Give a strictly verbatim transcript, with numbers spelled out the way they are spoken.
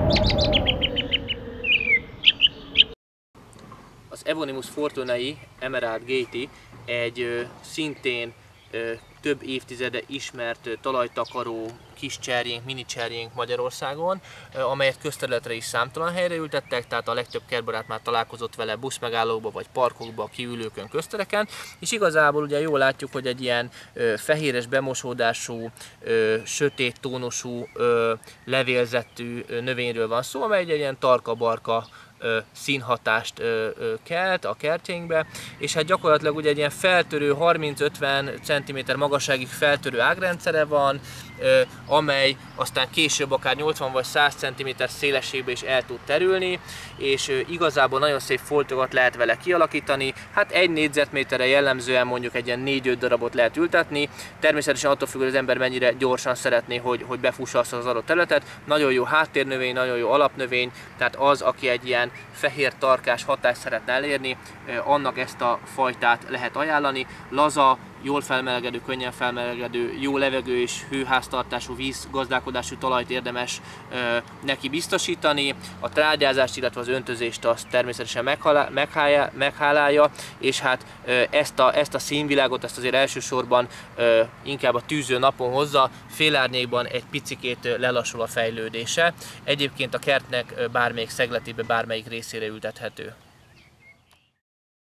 Az Evonimus fortunei Emerald Gate egy ö, szintén ö, több évtizede ismert ö, talajtakaró kis cserjénk, mini cserjénk Magyarországon, ö, amelyet közterületre is számtalan helyre ültettek, tehát a legtöbb kertbarát már találkozott vele buszmegállókba vagy parkokba, kiülőkön, köztereken, és igazából ugye jól látjuk, hogy egy ilyen ö, fehéres bemosódású, ö, sötét tónusú, ö, levélzetű ö, növényről van szó, amely egy ilyen tarka-barka színhatást kelt a kertjeinkbe, és hát gyakorlatilag ugye egy ilyen feltörő, harminc-ötven centiméter magasságig feltörő ágrendszere van, amely aztán később akár nyolcvan vagy száz centiméter szélességbe is el tud terülni, és igazából nagyon szép foltokat lehet vele kialakítani. Hát egy négyzetméterre jellemzően mondjuk egy ilyen négy-öt darabot lehet ültetni, természetesen attól függ, hogy az ember mennyire gyorsan szeretné, hogy, hogy befussa azt az adott területet. Nagyon jó háttérnövény, nagyon jó alapnövény, tehát az, aki egy ilyen fehér tarkás hatást szeretne elérni, annak ezt a fajtát lehet ajánlani. Laza, jól felmelegedő, könnyen felmelegedő, jó levegő és hőháztartású, vízgazdálkodású talajt érdemes ö, neki biztosítani. A trágyázást, illetve az öntözést azt természetesen meghálálja, meghálálja, és hát ö, ezt, a, ezt a színvilágot, ezt azért elsősorban ö, inkább a tűző napon hozza, félárnyékban egy picikét lelassul a fejlődése. Egyébként a kertnek bármelyik szegletébe, bármelyik részére ültethető.